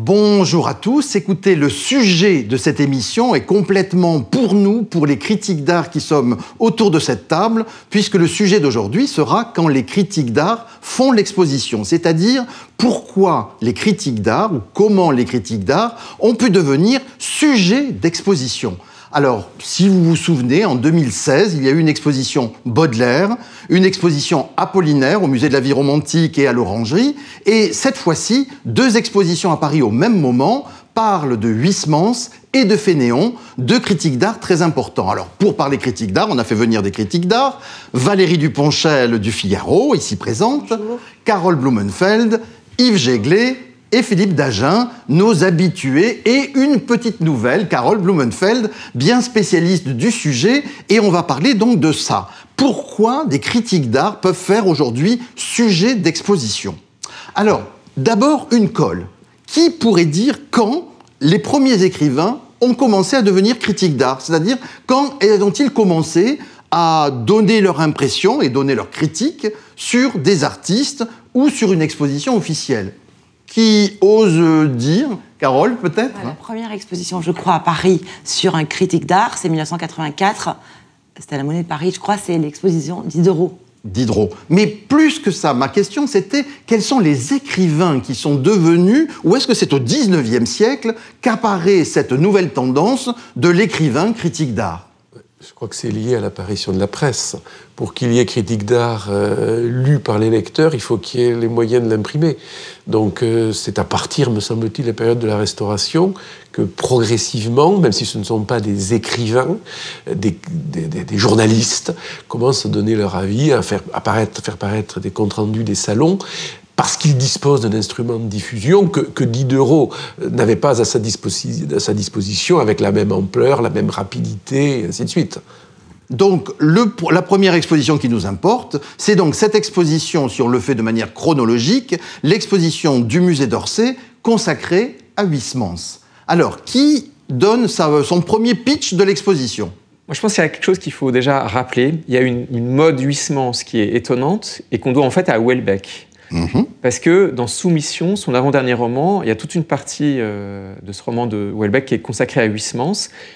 Bonjour à tous. Écoutez, le sujet de cette émission est complètement pour nous, pour les critiques d'art qui sommes autour de cette table, puisque le sujet d'aujourd'hui sera quand les critiques d'art font l'exposition, c'est-à-dire pourquoi les critiques d'art ou comment les critiques d'art ont pu devenir sujet d'exposition. Alors, si vous vous souvenez, en 2016, il y a eu une exposition Baudelaire, une exposition Apollinaire au Musée de la Vie romantique et à l'Orangerie, et cette fois-ci, 2 expositions à Paris au même moment parlent de Huysmans et de Fénéon, 2 critiques d'art très importants. Alors, pour parler critiques d'art, on a fait venir des critiques d'art, Valérie Duponchel du Figaro, ici présente, bonjour. Carole Blumenfeld, Yves Jéglé, et Philippe Dagen, nos habitués, et une petite nouvelle, Carole Blumenfeld, bien spécialiste du sujet, et on va parler donc de ça. Pourquoi des critiques d'art peuvent faire aujourd'hui sujet d'exposition? Alors, d'abord, une colle. Qui pourrait dire quand les premiers écrivains ont commencé à devenir critiques d'art? C'est-à-dire, quand ont-ils commencé à donner leur impression et donner leur critique sur des artistes ou sur une exposition officielle? Qui ose dire, Carole, peut-être? La première exposition, je crois, à Paris, sur un critique d'art, c'est 1984. C'était à la Monnaie de Paris, je crois, c'est l'exposition Diderot. Diderot. Mais plus que ça, ma question, c'était quels sont les écrivains qui sont devenus, ou est-ce que c'est au XIXe siècle qu'apparaît cette nouvelle tendance de l'écrivain critique d'art? Je crois que c'est lié à l'apparition de la presse. Pour qu'il y ait critique d'art lue par les lecteurs, il faut qu'il y ait les moyens de l'imprimer. Donc c'est à partir, me semble-t-il, de la période de la Restauration que progressivement, même si ce ne sont pas des écrivains, des journalistes, commencent à donner leur avis, à faire paraître des comptes rendus des salons, parce qu'il dispose d'un instrument de diffusion que Diderot n'avait pas à sa disposition avec la même ampleur, la même rapidité, et ainsi de suite. Donc, la première exposition qui nous importe, c'est donc cette exposition, si on le fait de manière chronologique, l'exposition du musée d'Orsay consacrée à Huysmans. Alors, qui donne son premier pitch de l'exposition? Moi, je pense qu'il y a quelque chose qu'il faut déjà rappeler. Il y a une mode Huysmans qui est étonnante et qu'on doit en fait à Houellebecq. Parce que dans Soumission, son avant-dernier roman, il y a toute une partie de ce roman de Houellebecq qui est consacrée à Huysmans.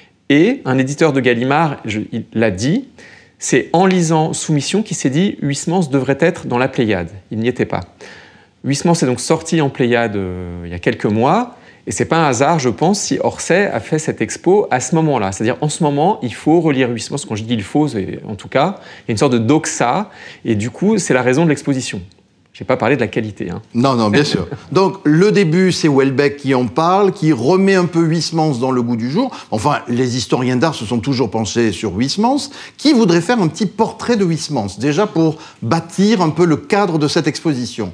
Et un éditeur de Gallimard, il l'a dit, c'est en lisant Soumission qu'il s'est dit Huysmans devrait être dans la Pléiade. Il n'y était pas. Huysmans est donc sorti en Pléiade il y a quelques mois. Et ce n'est pas un hasard, je pense, si Orsay a fait cette expo à ce moment-là. C'est-à-dire, en ce moment, il faut relire Huysmans. Quand je dis il faut, en tout cas, il y a une sorte de doxa. Et du coup, c'est la raison de l'exposition. Je n'ai pas parlé de la qualité. Hein. Non, bien sûr. Donc, le début, c'est Houellebecq qui en parle, qui remet un peu Huysmans dans le goût du jour. Enfin, les historiens d'art se sont toujours penchés sur Huysmans. Qui voudrait faire un petit portrait de Huysmans, déjà pour bâtir un peu le cadre de cette exposition?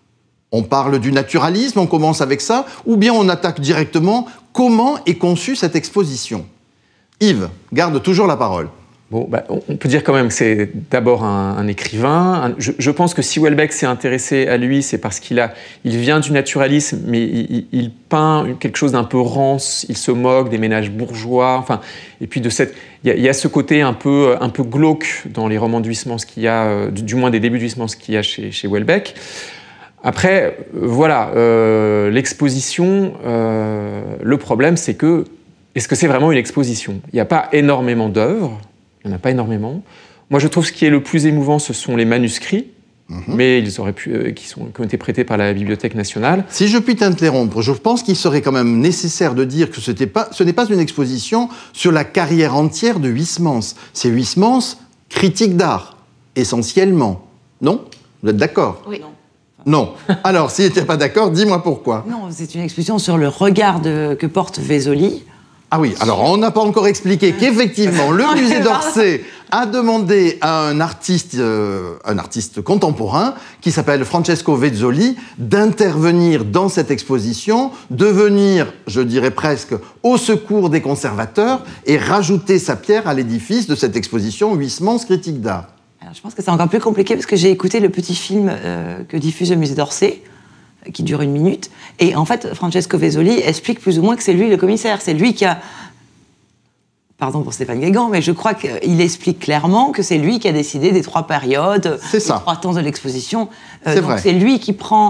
On parle du naturalisme, on commence avec ça, ou bien on attaque directement comment est conçue cette exposition? Yves, garde toujours la parole. Bon, on peut dire quand même que c'est d'abord un écrivain. Je pense que si Houellebecq s'est intéressé à lui, c'est parce il vient du naturalisme, mais il peint quelque chose d'un peu rance, il se moque des ménages bourgeois. Enfin, et puis il y a ce côté un peu glauque dans les romans de Huysmans qu'il y a, du moins des débuts de Huysmans qu'il y a chez Houellebecq. Après, voilà, l'exposition, le problème, c'est que est-ce que c'est vraiment une exposition? Il n'y a pas énormément d'œuvres. Il n'y en a pas énormément. Moi, je trouve ce qui est le plus émouvant, ce sont les manuscrits, mais ils auraient qui ont été prêtés par la Bibliothèque nationale. Si je puis t'interrompre, je pense qu'il serait quand même nécessaire de dire que ce n'est pas une exposition sur la carrière entière de Huysmans. C'est Huysmans, critique d'art, essentiellement. Non? Vous êtes d'accord? Oui. Non. Alors, si tu n'es pas d'accord, dis-moi pourquoi. Non, c'est une exposition sur le regard que porte Vesoli. Ah oui, alors on n'a pas encore expliqué qu'effectivement, le musée d'Orsay a demandé à un artiste contemporain qui s'appelle Francesco Vezzoli d'intervenir dans cette exposition, de venir, je dirais presque, au secours des conservateurs et rajouter sa pierre à l'édifice de cette exposition Huysmans critique d'art. Alors, je pense que c'est encore plus compliqué parce que j'ai écouté le petit film que diffuse le musée d'Orsay, qui dure 1 minute. Et en fait, Francesco Vezzoli explique plus ou moins que c'est lui le commissaire. C'est lui qui a pardon pour Stéphane Guégan, mais je crois qu'il explique clairement que c'est lui qui a décidé des 3 périodes, des 3 temps de l'exposition. C'est vrai. C'est lui qui prend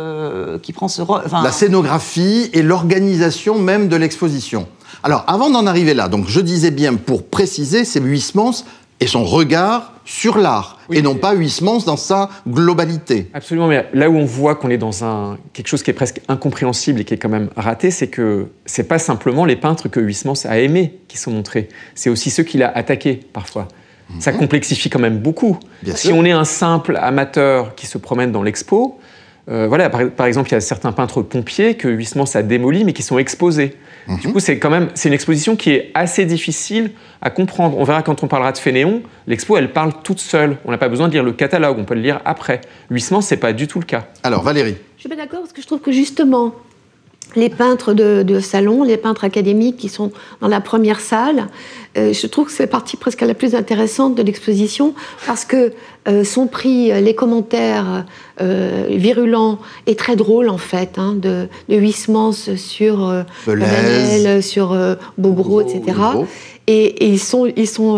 ce rôle. La scénographie et l'organisation même de l'exposition. Alors, avant d'en arriver là, donc je disais bien, pour préciser, c'est Huysmans et son regard sur l'art, et non pas Huysmans dans sa globalité. Absolument, mais là où on voit qu'on est dans quelque chose qui est presque incompréhensible et qui est quand même raté, c'est que c'est pas simplement les peintres que Huysmans a aimés qui sont montrés, c'est aussi ceux qu'il a attaqués parfois. Ça complexifie quand même beaucoup. Si on est un simple amateur qui se promène dans l'expo, voilà, par exemple, il y a certains peintres pompiers que Huysmans a démolis, mais qui sont exposés. Du coup, c'est une exposition qui est assez difficile à comprendre. On verra quand on parlera de Fénéon, l'expo, elle parle toute seule. On n'a pas besoin de lire le catalogue, on peut le lire après. Huysmans, c'est pas du tout le cas. Alors, Valérie. Je suis pas d'accord, parce que je trouve que justement, les peintres de salon, les peintres académiques qui sont dans la première salle, je trouve que c'est la partie presque la plus intéressante de l'exposition, parce que sont pris les commentaires virulents et très drôles, en fait, de Huysmans sur Vanel, sur Bobreau, etc. Et ils sont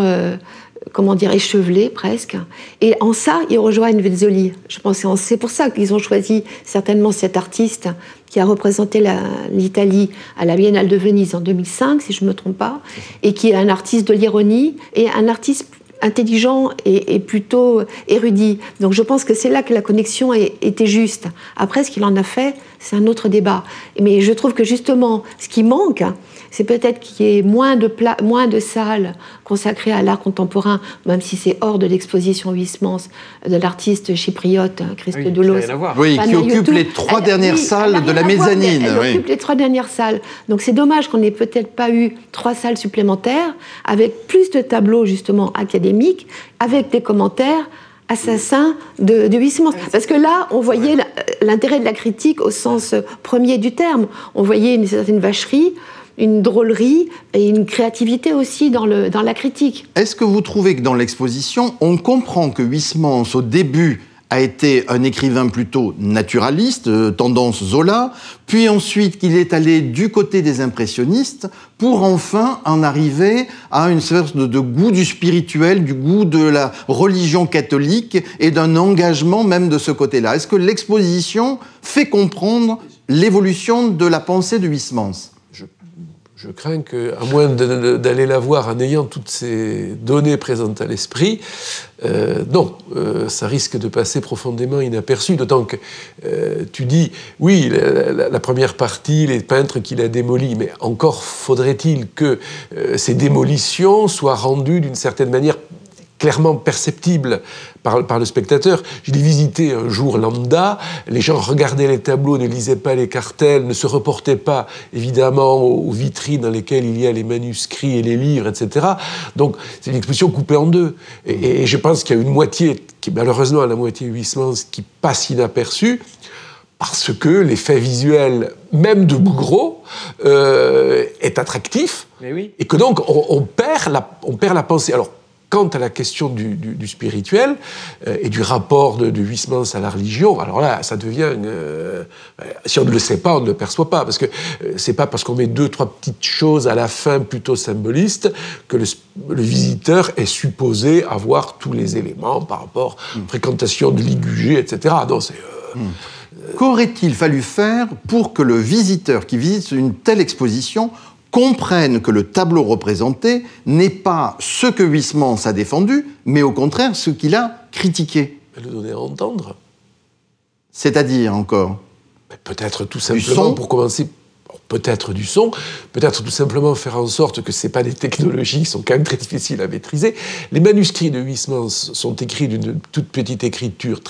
comment dire, échevelés presque. Et en ça, ils rejoignent Vezzoli. Je pense que c'est pour ça qu'ils ont choisi certainement cet artiste qui a représenté l'Italie à la Biennale de Venise en 2005, si je ne me trompe pas, et qui est un artiste de l'ironie et un artiste intelligent et plutôt érudit. Donc je pense que c'est là que la connexion était juste. Après, ce qu'il en a fait, c'est un autre débat. Mais je trouve que justement, ce qui manque, c'est peut-être qu'il y ait moins de salles consacrées à l'art contemporain, même si c'est hors de l'exposition Huysmans de l'artiste chypriote Christo Doulos. Oui, qui occupe les 3 dernières salles de la mezzanine. Elle occupe les 3 dernières salles. Donc c'est dommage qu'on n'ait peut-être pas eu 3 salles supplémentaires, avec plus de tableaux justement académiques, avec des commentaires assassins de Huysmans. Parce que là, on voyait l'intérêt de la critique au sens premier du terme. On voyait une certaine vacherie, une drôlerie et une créativité aussi dans la critique. Est-ce que vous trouvez que dans l'exposition, on comprend que Huysmans, au début, a été un écrivain plutôt naturaliste, tendance Zola, puis ensuite qu'il est allé du côté des impressionnistes pour enfin en arriver à une sorte de goût du spirituel, du goût de la religion catholique et d'un engagement même de ce côté-là. Est-ce que l'exposition fait comprendre l'évolution de la pensée de Huysmans ? Je crains qu'à moins d'aller la voir en ayant toutes ces données présentes à l'esprit, non, ça risque de passer profondément inaperçu, d'autant que tu dis, oui, la première partie, les peintres qu'il a démolis, mais encore faudrait-il que ces démolitions soient rendues d'une certaine manière clairement perceptible par le spectateur. Je l'ai visité un jour lambda, les gens regardaient les tableaux, ne lisaient pas les cartels, ne se reportaient pas évidemment aux vitrines dans lesquelles il y a les manuscrits et les livres, etc. Donc c'est une exposition coupée en deux. Et je pense qu'il y a une moitié, qui est malheureusement la moitié Huysmans, qui passe inaperçue, parce que l'effet visuel, même de Bouguereau, est attractif, et que donc on perd la pensée. Alors, quant à la question du spirituel et du rapport de Huysmans à la religion, alors là, ça devient... si on ne le sait pas, on ne le perçoit pas, parce que c'est pas parce qu'on met 2-3 petites choses à la fin plutôt symbolistes que le visiteur est supposé avoir tous les éléments par rapport à la fréquentation de Ligugé, etc. Non, c'est... Qu'aurait-il fallu faire pour que le visiteur qui visite une telle exposition comprennent que le tableau représenté n'est pas ce que Huysmans a défendu, mais au contraire ce qu'il a critiqué. Le donner à entendre. C'est-à-dire encore peut-être tout simplement, pour commencer, peut-être du son, peut-être tout simplement faire en sorte que ce n'est pas des technologies qui sont quand même très difficiles à maîtriser. Les manuscrits de Huysmans sont écrits d'une toute petite écriture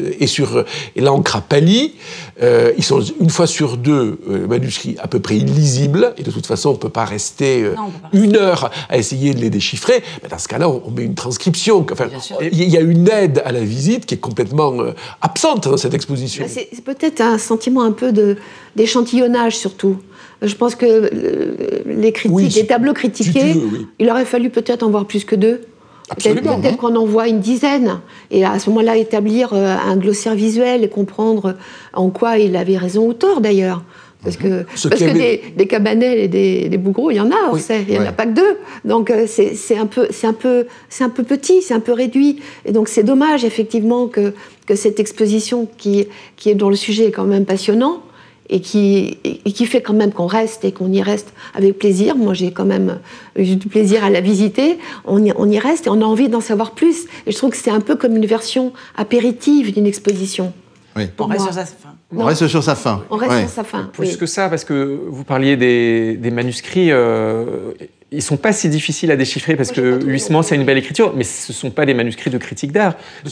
et l'encre à pâli. Ils sont une fois sur 2 manuscrits à peu près illisibles, et de toute façon on ne peut pas rester une heure à essayer de les déchiffrer. Mais dans ce cas-là, on met une transcription. Enfin, il y a une aide à la visite qui est complètement absente dans cette exposition. C'est peut-être un sentiment un peu d'échantillonnage surtout. Je pense que les critiques, les tableaux critiqués, il aurait fallu peut-être en voir plus que 2. Peut-être qu'on en voit une dizaine, et à ce moment-là établir un glossaire visuel et comprendre en quoi il avait raison ou tort d'ailleurs. Parce que des Cabanel et des Bouguereau, il y en a, Orsay. Il n'y en a pas que deux. Donc c'est un peu petit, c'est un peu réduit. Et donc c'est dommage, effectivement, que cette exposition qui est dont le sujet est quand même passionnant et qui fait quand même qu'on reste et qu'on y reste avec plaisir. Moi, j'ai quand même eu du plaisir à la visiter. On y reste et on a envie d'en savoir plus. Et je trouve que c'est un peu comme une version apéritive d'une exposition. Oui. On reste sur sa fin. On reste sur sa fin. On reste sur sa fin. Plus que ça, parce que vous parliez des manuscrits, ils sont pas si difficiles à déchiffrer parce que Huysmans a une belle écriture, mais ce sont pas des manuscrits de critique d'art.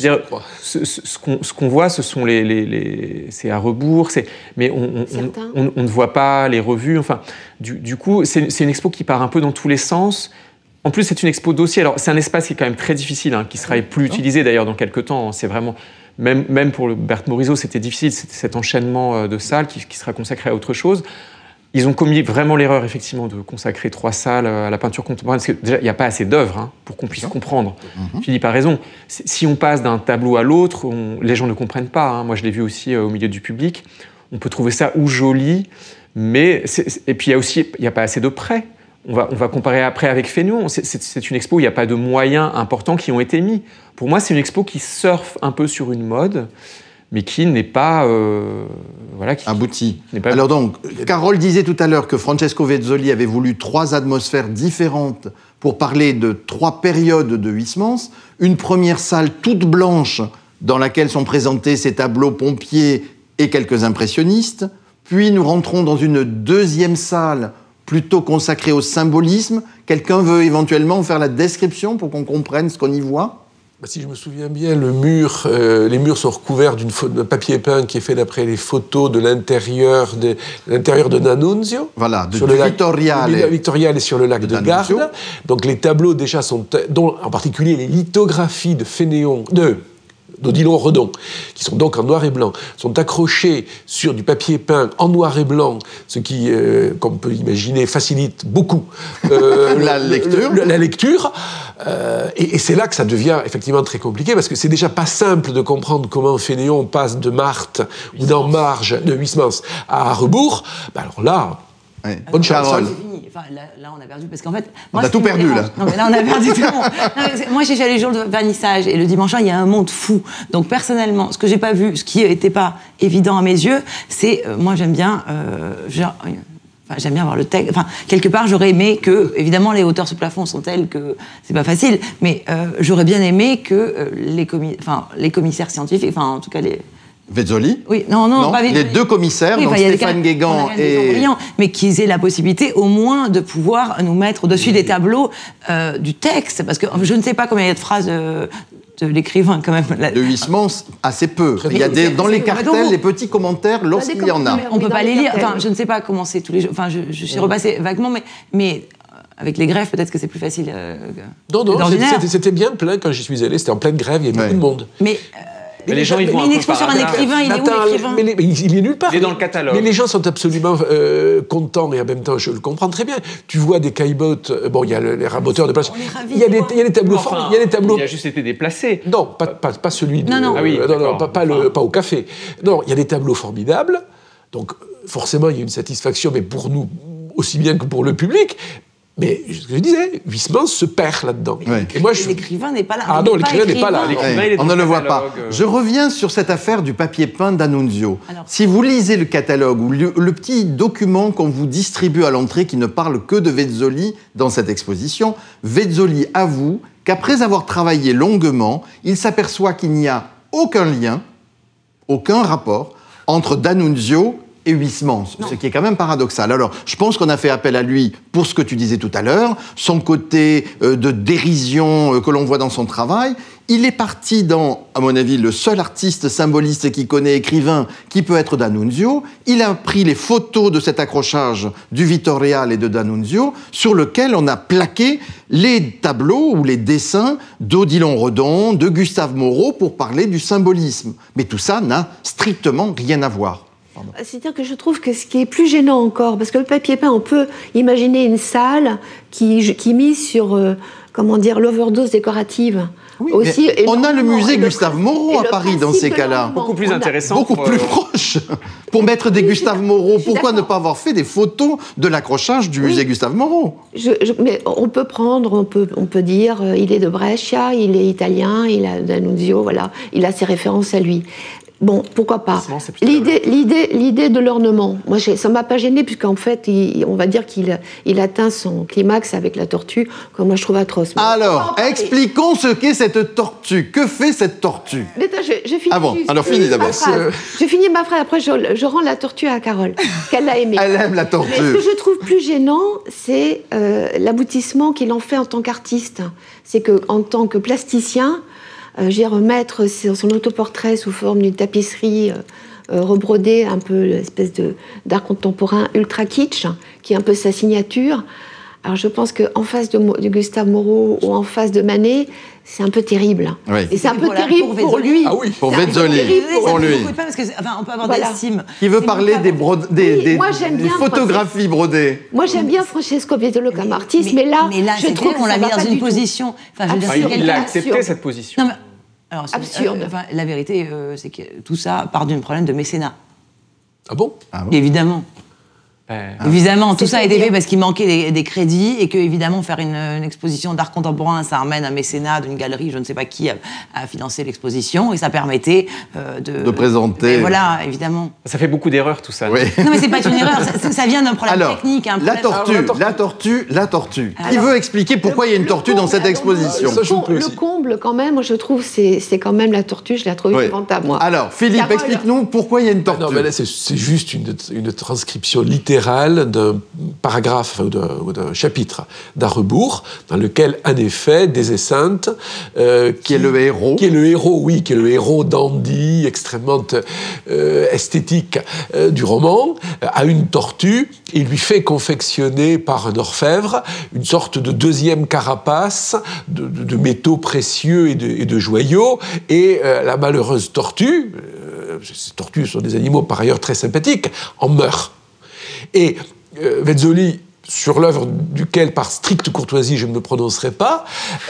Ce qu'on voit, ce sont c'est à rebours, mais on ne voit pas les revues. Enfin, du coup, c'est une expo qui part un peu dans tous les sens. En plus, c'est une expo dossier. Alors, c'est un espace qui est quand même très difficile, hein, qui sera plus utilisé d'ailleurs dans quelques temps. C'est vraiment même pour Berthe Morisot, c'était difficile. C'était cet enchaînement de salles qui sera consacré à autre chose. Ils ont commis vraiment l'erreur, effectivement, de consacrer 3 salles à la peinture contemporaine, parce que déjà, il n'y a pas assez d'œuvres pour qu'on puisse comprendre. Philippe a raison. Si on passe d'un tableau à l'autre, les gens ne comprennent pas. Hein. Moi, je l'ai vu aussi au milieu du public. On peut trouver ça ou joli, mais... Et puis, il n'y a pas assez de prêts. On va comparer après avec Fénelon. C'est une expo où il n'y a pas de moyens importants qui ont été mis. Pour moi, c'est une expo qui surfe un peu sur une mode, mais qui n'est pas abouti. Alors donc, Carole disait tout à l'heure que Francesco Vezzoli avait voulu 3 atmosphères différentes pour parler de 3 périodes de Huysmans. Une première salle toute blanche dans laquelle sont présentés ces tableaux pompiers et quelques impressionnistes. Puis nous rentrons dans une deuxième salle plutôt consacrée au symbolisme. Quelqu'un veut éventuellement faire la description pour qu'on comprenne ce qu'on y voit ? Si je me souviens bien, les murs sont recouverts d'un papier peint qui est fait d'après les photos de l'intérieur de D'Annunzio. Voilà, du Vittoriale et sur le lac de Garde. Donc les tableaux déjà sont, dont en particulier les lithographies de Fénéon, d'Odilon Redon, qui sont donc en noir et blanc, sont accrochés sur du papier peint en noir et blanc, ce qui, comme on peut imaginer, facilite beaucoup la lecture. Et c'est là que ça devient effectivement très compliqué, parce que c'est déjà pas simple de comprendre comment Fénéon passe de Marthe ou d'en marge de Huysmans à rebours. Alors là... Bonne chance. Enfin, là, on a perdu, parce qu'en fait... On a tout perdu, là. Non, mais là, on a perdu tout le monde. Moi, j'ai fait les jours de vernissage, et le dimanche, il y a un monde fou. Donc, personnellement, ce que j'ai pas vu, ce qui n'était pas évident à mes yeux, c'est... moi, j'aime bien... j'aime bien voir le texte. Enfin, quelque part, j'aurais aimé que... Évidemment, les hauteurs sous plafond sont telles que c'est pas facile, mais j'aurais bien aimé que les commissaires scientifiques, enfin, en tout cas, les... Vezzoli ? Oui, non, pas les 2 commissaires, donc Stéphane Guégan et... mais qu'ils aient la possibilité, au moins, de pouvoir nous mettre au-dessus des tableaux du texte, parce que je ne sais pas combien il y a de phrases de l'écrivain, quand même. De Huysmans, assez peu. Il y a dans les cartels, les petits commentaires, lorsqu'il y en a. On ne peut pas les lire. Enfin, je ne sais pas comment c'est tous les jours. Enfin, je suis repassée vaguement, mais avec les grèves, peut-être que c'est plus facile. Non, c'était bien plein quand j'y suis allé. C'était en pleine grève, il y avait beaucoup de monde. Mais les gens, ils vont une expo sur un écrivain, il est où l'écrivain ? Mais il est nulle part. Il est dans le catalogue. Mais les gens sont absolument contents, et en même temps, je le comprends très bien. Tu vois des caillebottes, il y a les raboteurs de place. Il y a des tableaux forts. Il a juste été déplacé. Non, pas celui de... Non. Ah oui, pas au café. Non, il y a des tableaux formidables. Donc, forcément, il y a une satisfaction, mais pour nous, aussi bien que pour le public. Mais, ce que je disais, Huysmans se perd là-dedans. Ouais. Et moi, l'écrivain n'est pas là. Ah non, l'écrivain n'est pas là. On ne le voit pas. Je reviens sur cette affaire du papier peint d'Annunzio. Si vous lisez le catalogue ou le petit document qu'on vous distribue à l'entrée qui ne parle que de Vezzoli dans cette exposition, Vezzoli avoue qu'après avoir travaillé longuement, il s'aperçoit qu'il n'y a aucun lien, aucun rapport entre D'Annunzio et Huysmans, ce qui est quand même paradoxal. Alors, je pense qu'on a fait appel à lui pour ce que tu disais tout à l'heure, son côté de dérision que l'on voit dans son travail. Il est parti dans, à mon avis, le seul artiste symboliste qui connaît, écrivain, qui peut être D'Annunzio. Il a pris les photos de cet accrochage du Vittoriale et de D'Annunzio, sur lequel on a plaqué les tableaux ou les dessins d'Odilon Redon, de Gustave Moreau, pour parler du symbolisme. Mais tout ça n'a strictement rien à voir. C'est-à-dire que je trouve que ce qui est plus gênant encore, parce que le papier peint, on peut imaginer une salle qui mise sur, l'overdose décorative. Oui, aussi. on a le musée Et Gustave Moreau à Paris dans ces cas-là. Beaucoup plus intéressant. Beaucoup plus proche. Pour mettre des Gustave Moreau, pourquoi ne pas avoir fait des photos de l'accrochage du musée Gustave Moreau? Mais on peut prendre, on peut dire, il est de Brescia, il est italien, il a D'Annunzio, voilà, il a ses références à lui. Bon, pourquoi pas. L'idée de l'ornement, moi, ça m'a pas gênée, puisqu'en fait, on va dire qu'il atteint son climax avec la tortue, que moi je trouve atroce. Alors, expliquons ce qu'est cette tortue. Que fait cette tortue? Mais attends, je finis. Ah bon, alors finis d'abord. Je finis ma phrase, après je rends la tortue à Carole, qu'elle l'a aimée. Elle aime la tortue. Mais ce que je trouve plus gênant, c'est l'aboutissement qu'il en fait en tant qu'artiste. C'est qu'en tant que plasticien, remettre son autoportrait sous forme d'une tapisserie rebrodée, un peu l'espèce d'art contemporain ultra kitsch, qui est un peu sa signature. Alors je pense qu'en face de Gustave Moreau ou en face de Manet, c'est un peu terrible. Oui. Et c'est un peu terrible pour lui. Ah oui, pour Vezzoli, pour lui. Parce que, on peut avoir Voilà. d'estime. Qui veut parler des moi, j'aime des bien photographies brodées? Moi, j'aime bien Francesco Vezzoli comme artiste, mais là, je trouve qu'on l'a mis dans une position. Il a accepté cette position. Non, mais, alors, absurde. La vérité, c'est que tout ça part d'un problème de mécénat. Ah bon? Évidemment. Évidemment, tout ça a été fait parce qu'il manquait des crédits et que, évidemment, faire une exposition d'art contemporain, ça amène un mécénat d'une galerie, je ne sais pas qui, à financer l'exposition et ça permettait de présenter. Mais voilà, évidemment. Ça fait beaucoup d'erreurs, tout ça. Oui. Non, mais c'est pas une erreur, ça vient d'un problème technique. La tortue. Qui veut expliquer pourquoi il y a une tortue dans cette exposition? Le comble, quand même, je trouve, c'est quand même la tortue, je la trouve épouvantable, moi. Alors, Philippe, explique-nous pourquoi il y a une tortue. Non, mais là, c'est juste une transcription littérale d'un paragraphe ou d'un chapitre d'Arrebourg, dans lequel, en effet, Des-Esseintes, qui est le héros. Qui est le héros dandy, extrêmement esthétique du roman, a une tortue et lui fait confectionner par un orfèvre une sorte de deuxième carapace de métaux précieux et de joyaux. Et la malheureuse tortue, ces tortues sont des animaux par ailleurs très sympathiques, en meurt. Et Vezzoli, sur l'œuvre duquel, par stricte courtoisie, je ne me prononcerai pas,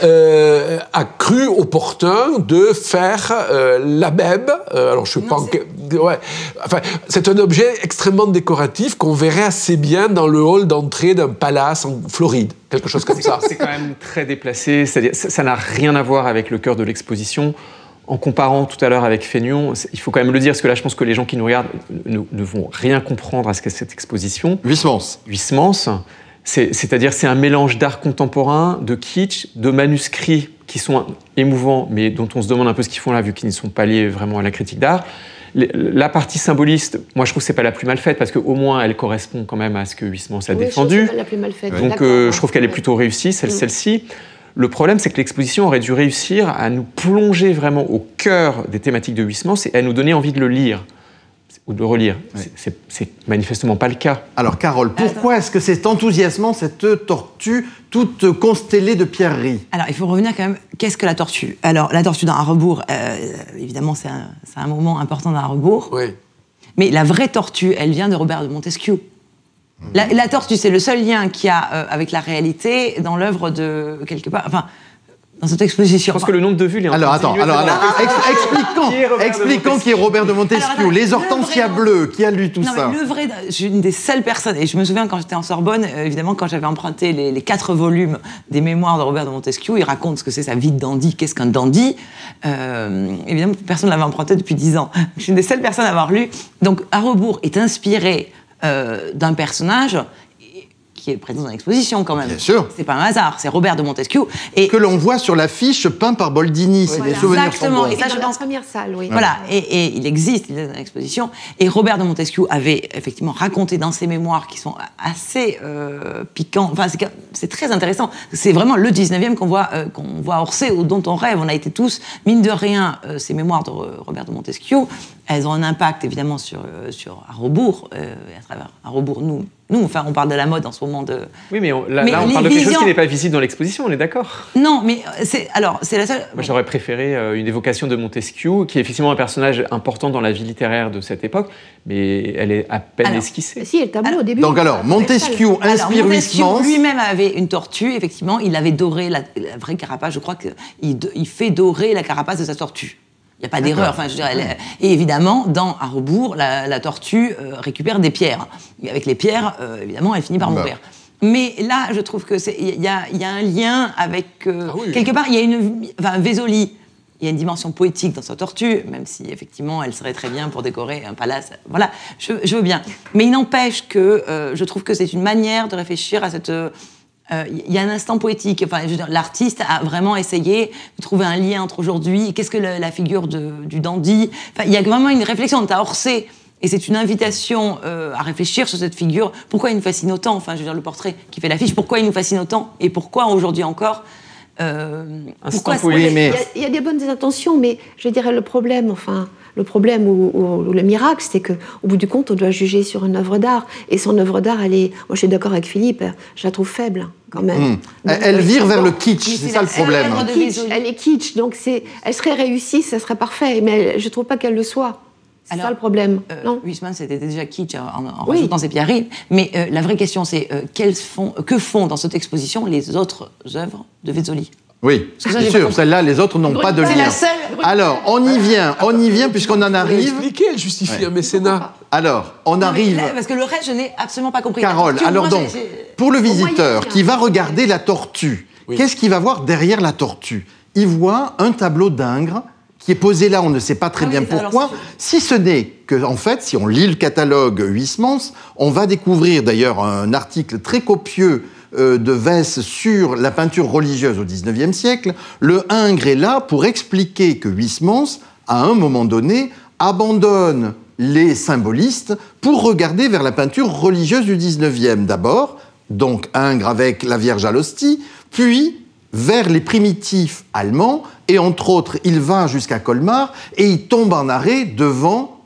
a cru opportun de faire la même. Alors, je ne sais pas... Enfin, c'est un objet extrêmement décoratif qu'on verrait assez bien dans le hall d'entrée d'un palace en Floride. Quelque chose comme ça. C'est quand même très déplacé. C'est-à-dire, ça n'a rien à voir avec le cœur de l'exposition. En comparant tout à l'heure avec Fénion, il faut quand même le dire, parce que là, je pense que les gens qui nous regardent ne vont rien comprendre à ce qu'est cette exposition. Huysmans, c'est-à-dire c'est un mélange d'art contemporain, de kitsch, de manuscrits qui sont émouvants, mais dont on se demande un peu ce qu'ils font là, vu qu'ils ne sont pas liés vraiment à la critique d'art. La partie symboliste, moi je trouve que c'est pas la plus mal faite, parce qu'au moins elle correspond quand même à ce que Huysmans a défendu. C'est pas la plus mal faite. Donc je trouve qu'elle est plutôt réussie, celle-ci. Le problème, c'est que l'exposition aurait dû réussir à nous plonger vraiment au cœur des thématiques de Huysmans et à nous donner envie de le lire ou de le relire. Oui. C'est manifestement pas le cas. Alors, Carole, pourquoi est-ce que c'est enthousiasmant, cette tortue toute constellée de pierreries? Alors, il faut revenir quand même, qu'est-ce que la tortue? Alors, la tortue dans Arrebourg, évidemment, c'est un moment important dans Arrebourg. Oui. Mais la vraie tortue, elle vient de Robert de Montesquieu. La tortue, c'est le seul lien qu'il y a avec la réalité dans l'œuvre de quelque part. Enfin, dans cette exposition. Je pense que le nombre de vues est en Alors, expliquons qui est Robert de Montesquieu. Les Hortensias bleues, qui a lu tout ça? Je suis une des seules personnes, et je me souviens quand j'étais en Sorbonne, évidemment, quand j'avais emprunté les 4 volumes des mémoires de Robert de Montesquieu, il raconte ce que c'est sa vie de dandy, qu'est-ce qu'un dandy. Évidemment, personne ne l'avait emprunté depuis 10 ans. Je suis une des seules personnes à avoir lu. Donc, Arrebourg est inspiré d'un personnage qui est présent dans l'exposition quand même. Bien sûr. C'est pas un hasard, c'est Robert de Montesquieu. Et que l'on voit sur l'affiche peint par Boldini, c'est des souvenirs sont bons. Et ça, je pense, première salle, oui. Voilà, et il existe, il est dans l'exposition. Et Robert de Montesquieu avait effectivement raconté dans ses mémoires qui sont assez piquants, enfin c'est très intéressant. C'est vraiment le 19e qu'on voit à Orsay, dont on rêve. On a été tous, mine de rien, ces mémoires de Robert de Montesquieu, elles ont un impact évidemment sur Arrebourg, et à travers Arrebourg, nous, Nous, enfin, on parle de la mode en ce moment de... Oui, mais là on parle de quelque chose qui n'est pas visible dans l'exposition, on est d'accord? Non, mais c'est la seule... Moi, j'aurais préféré une évocation de Montesquieu, qui est effectivement un personnage important dans la vie littéraire de cette époque, mais elle est à peine esquissée. Si, le tableau au début. Donc alors, Montesquieu inspire Huysmans. Lui-même avait une tortue, effectivement, il avait doré la vraie carapace, je crois qu'il fait dorer la carapace de sa tortue. Il n'y a pas d'erreur. Enfin, je dirais, et évidemment, à rebours, la tortue récupère des pierres. Et avec les pierres, évidemment, elle finit par mourir. Mais là, je trouve qu'il y a un lien avec... quelque part, il y a Vézoli, il y a une dimension poétique dans sa tortue, même si, effectivement, elle serait très bien pour décorer un palace. Voilà, je veux bien. Mais il n'empêche que je trouve que c'est une manière de réfléchir à cette... Il y a un instant poétique. Enfin, l'artiste a vraiment essayé de trouver un lien entre aujourd'hui. Qu'est-ce que la figure du dandy? Enfin, il y a vraiment une réflexion. T'as Orsay, et c'est une invitation à réfléchir sur cette figure. Pourquoi il nous fascine autant? Enfin, je veux dire, le portrait qui fait l'affiche. Pourquoi il nous fascine autant? Et pourquoi aujourd'hui encore il y a des bonnes intentions, mais je dirais le problème ou le miracle, c'est qu'au bout du compte, on doit juger sur une œuvre d'art. Et son œuvre d'art, moi je suis d'accord avec Philippe, je la trouve faible, quand même. Elle vire vers le kitsch, c'est ça le problème. Elle est kitsch, donc elle serait réussie, ça serait parfait, mais je ne trouve pas qu'elle le soit. C'est ça le problème. Huysmans, c'était déjà kitsch en rajoutant ses pierreries. Mais la vraie question, c'est que font dans cette exposition les autres œuvres de Vézoli? Oui, c'est sûr. Celle-là, les autres n'ont pas de lien. Alors, on y vient, puisqu'on en arrive. Elle justifie un mécénat. Alors, on arrive. Parce que le reste, je n'ai absolument pas compris. Carole, alors donc, pour le visiteur qui va regarder la tortue, qu'est-ce qu'il va voir derrière la tortue? Il voit un tableau d'Ingres qui est posé là, on ne sait pas très bien pourquoi, si ce n'est que, en fait, si on lit le catalogue Huysmans, on va découvrir d'ailleurs un article très copieux de Wess sur la peinture religieuse au XIXe siècle. Le Ingres est là pour expliquer que Huysmans, à un moment donné, abandonne les symbolistes pour regarder vers la peinture religieuse du XIXe. D'abord, donc Ingres avec la Vierge à l'hostie, puis vers les primitifs allemands, et entre autres, il va jusqu'à Colmar, et il tombe en arrêt devant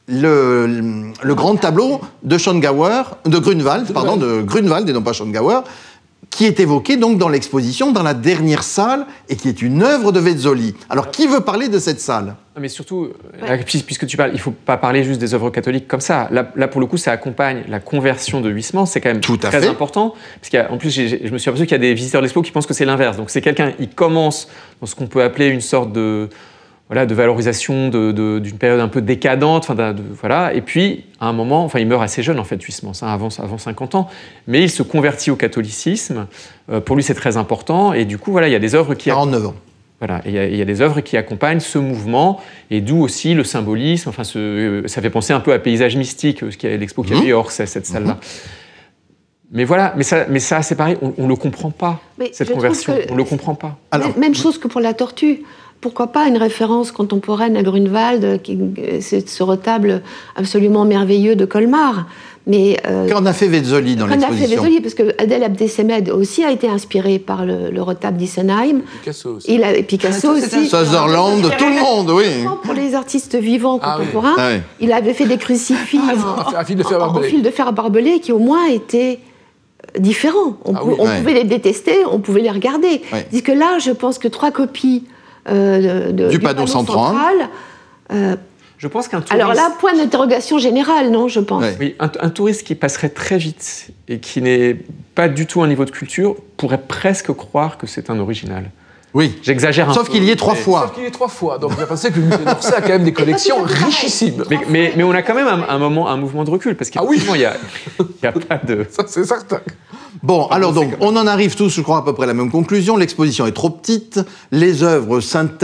le grand tableau de Grunewald et non pas Schongauer, qui est évoqué donc dans l'exposition, dans la dernière salle, et qui est une œuvre de Vézoli. Alors, qui veut parler de cette salle? Mais surtout, puisque tu parles, il ne faut pas parler juste des œuvres catholiques comme ça. Là, pour le coup, ça accompagne la conversion de Huysmans, c'est quand même très important. Parce qu'en plus, je me suis aperçu qu'il y a des visiteurs de l'expo qui pensent que c'est l'inverse. Donc c'est quelqu'un, il commence dans ce qu'on peut appeler une sorte de valorisation d'une période un peu décadente, et puis à un moment, il meurt assez jeune en fait, Huysmans, avant 50 ans, mais il se convertit au catholicisme. Pour lui, c'est très important, et du coup, il y a des œuvres qui 49 ans. Voilà, il y a des œuvres qui accompagnent ce mouvement, et d'où aussi le symbolisme. Ça fait penser un peu à Paysage mystique, l'expo qu'il y avait à Orsay, cette salle-là. Mais voilà, mais ça c'est pareil, on le comprend pas, cette conversion, on le comprend pas. Alors, même chose que pour la tortue. Pourquoi pas une référence contemporaine à Grunewald, ce retable absolument merveilleux de Colmar. Mais qu'en a fait Vézoli dans l'exposition? Qu'en a fait Vézoli, parce que Adèle Abdessemed aussi a été inspiré par le retable d'Issenheim. Picasso aussi. Picasso aussi. Sutherland, tout le monde, oui. Pour les artistes vivants contemporains, il avait fait des crucifix en fil de fer barbelé qui au moins étaient différents. On pouvait les détester, on pouvait les regarder. Tandis que là, je pense que 3 copies du panneau central. Je pense qu'un touriste... Alors là, point d'interrogation générale, non, je pense. Oui, un touriste qui passerait très vite et qui n'est pas du tout un niveau de culture pourrait presque croire que c'est un original. Oui. J'exagère un peu. Sauf qu'il y est 3 fois. Sauf qu'il y est 3 fois. Donc, on a pensé que le musée d'Orsay a quand même des collections richissimes. Mais on a quand même un mouvement de recul, parce qu'effectivement, il n'y a pas de... Ça, c'est certain. Bon, alors donc, on en arrive tous, je crois, à peu près à la même conclusion. L'exposition est trop petite. Les œuvres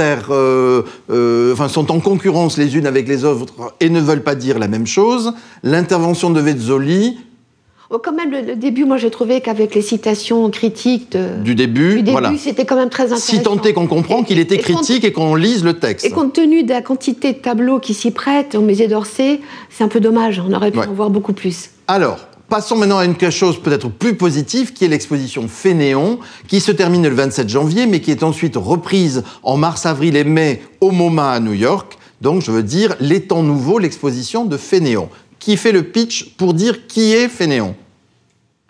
sont en concurrence les unes avec les autres et ne veulent pas dire la même chose. L'intervention de Vézoli... Quand même, le début, moi, j'ai trouvé qu'avec les citations critiques du début, c'était quand même très intéressant. Si tant est qu'on comprend qu'il était critique et qu'on lise le texte. Et compte tenu de la quantité de tableaux qui s'y prêtent au musée d'Orsay, c'est un peu dommage. On aurait pu en voir beaucoup plus. Alors, passons maintenant à quelque chose peut-être plus positif, qui est l'exposition Fénéon, qui se termine le 27 janvier, mais qui est ensuite reprise en mars, avril et mai au MoMA à New York. Donc, je veux dire, les temps nouveaux, l'exposition de Fénéon. Qui fait le pitch pour dire qui est Fénéon?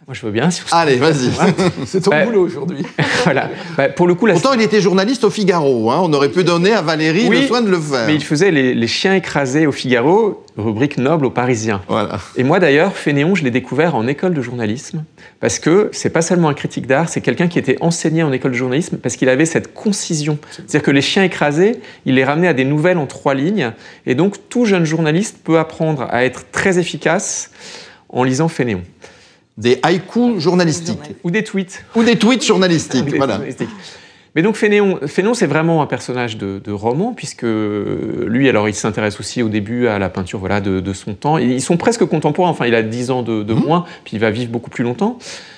Moi, je veux bien. Si vous Allez, vas-y. C'est ton boulot aujourd'hui. Voilà. Pour le coup, Pourtant, il était journaliste au Figaro. Hein. On aurait pu donner à Valérie le soin de le faire. Mais il faisait les chiens écrasés au Figaro, rubrique noble aux Parisiens. Voilà. Et moi, d'ailleurs, Fénéon, je l'ai découvert en école de journalisme, parce que c'est pas seulement un critique d'art, c'est quelqu'un qui était enseigné en école de journalisme, parce qu'il avait cette concision. C'est-à-dire que les chiens écrasés, il les ramenait à des nouvelles en 3 lignes. Et donc, tout jeune journaliste peut apprendre à être très efficace en lisant Fénéon. Des haïkus journalistiques. Ou des tweets. Ou des tweets journalistiques, voilà. Mais donc Fénéon, c'est vraiment un personnage de roman, puisque lui, alors il s'intéresse aussi au début à la peinture de son temps. Ils sont presque contemporains, enfin il a 10 ans de moins, puis il va vivre beaucoup plus longtemps.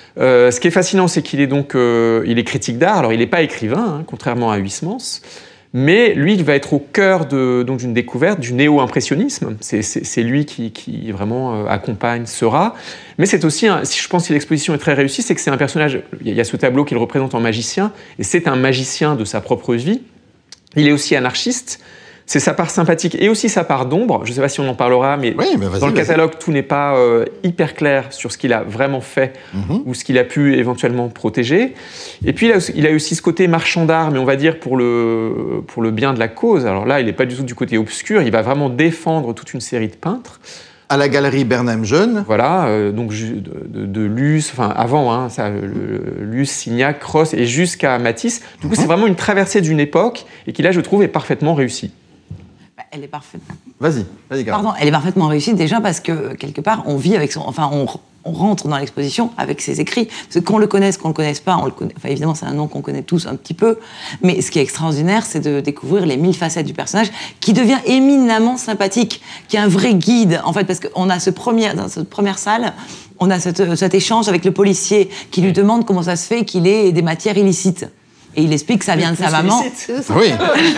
Ce qui est fascinant, c'est qu'il est donc il est critique d'art, alors il n'est pas écrivain, hein, contrairement à Huysmans, mais lui, il va être au cœur d'une découverte, du néo-impressionnisme. C'est lui qui vraiment accompagne Seurat. Mais c'est aussi, si je pense que l'exposition est très réussie, c'est que c'est un personnage, il y a ce tableau qu'il représente en magicien, et c'est un magicien de sa propre vie. Il est aussi anarchiste. C'est sa part sympathique et aussi sa part d'ombre. Je ne sais pas si on en parlera, mais dans le catalogue, tout n'est pas hyper clair sur ce qu'il a vraiment fait ou ce qu'il a pu éventuellement protéger. Et puis, il a aussi ce côté marchand d'art, mais on va dire pour le bien de la cause. Alors là, il n'est pas du tout du côté obscur. Il va vraiment défendre toute une série de peintres. À la galerie Bernheim Jeune. Voilà, donc de Luce, enfin avant, Luce, Signac, Ross et jusqu'à Matisse. Du coup, c'est vraiment une traversée d'une époque et qui, là, je trouve, est parfaitement réussie. Elle est parfaite. Vas-y, Pardon, elle est parfaitement réussie déjà parce que quelque part on vit avec on rentre dans l'exposition avec ses écrits. Parce que qu'on le connaisse pas, on le connaît. Enfin évidemment c'est un nom qu'on connaît tous un petit peu, mais ce qui est extraordinaire c'est de découvrir les 1000 facettes du personnage qui devient éminemment sympathique, qui est un vrai guide en fait parce qu'on a dans cette première salle, on a cet échange avec le policier qui lui demande comment ça se fait qu'il ait des matières illicites. Et il explique que ça vient de sa maman. Oui.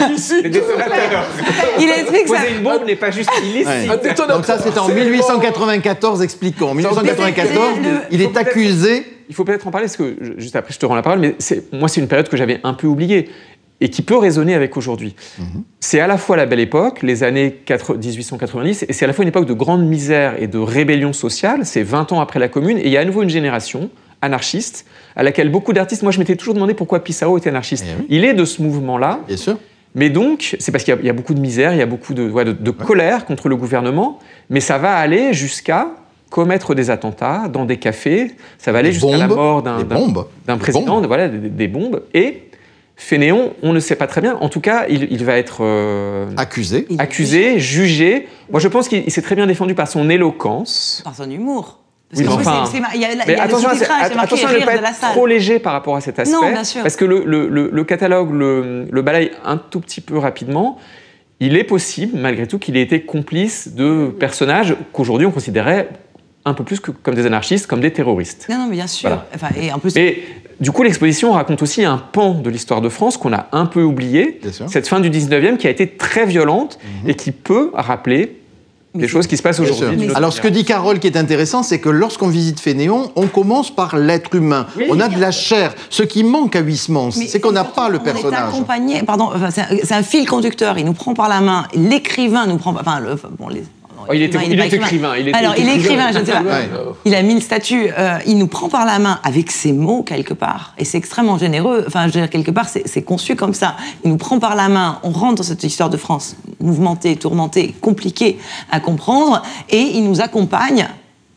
Il explique que poser une bombe n'est pas juste illicite. Ouais. Donc ça, c'était en 1894, expliquons. En 1894, il est accusé... Il faut peut-être en parler, parce que, juste après, je te rends la parole, mais moi, c'est une période que j'avais un peu oubliée et qui peut résonner avec aujourd'hui. C'est à la fois la belle époque, les années 1890, et c'est à la fois une époque de grande misère et de rébellion sociale. C'est 20 ans après la Commune, et il y a à nouveau une génération anarchiste, à laquelle beaucoup d'artistes... Moi, je m'étais toujours demandé pourquoi Pissarro était anarchiste. Oui. Il est de ce mouvement-là. Bien sûr. Mais donc, c'est parce qu'il y a beaucoup de misère, il y a beaucoup de colère contre le gouvernement, mais ça va aller jusqu'à commettre des attentats dans des cafés, ça va aller jusqu'à la mort d'un président, des bombes. Et Fénéon, on ne sait pas très bien. En tout cas, il va être accusé, jugé. Moi, je pense qu'il s'est très bien défendu par son éloquence. Par son humour. Oui, attention à ne pas être trop léger par rapport à cet aspect. Non, bien sûr. Parce que le catalogue le balaye un tout petit peu rapidement. Il est possible, malgré tout, qu'il ait été complice de personnages qu'aujourd'hui on considérait un peu plus que comme des anarchistes, comme des terroristes. Non, bien sûr. Voilà. Enfin, et en plus... Et du coup, l'exposition raconte aussi un pan de l'histoire de France qu'on a un peu oublié, cette fin du 19e qui a été très violente et qui peut rappeler des choses qui se passent aujourd'hui. Alors, ce que dit Carole qui est intéressant, c'est que lorsqu'on visite Fénéon, on commence par l'être humain. Oui, on a de la chair. Ce qui manque à Huysmans, c'est qu'on n'a pas le personnage. On est accompagné, c'est un fil conducteur. Il nous prend par la main. L'écrivain nous prend... il est écrivain. Alors, il est écrivain, je ne sais pas. Ouais. Il a 1000 statuts. Il nous prend par la main avec ses mots, quelque part. Et c'est extrêmement généreux. Enfin, je veux dire, quelque part, c'est conçu comme ça. Il nous prend par la main. On rentre dans cette histoire de France mouvementée, tourmentée, compliquée à comprendre. Et il nous accompagne...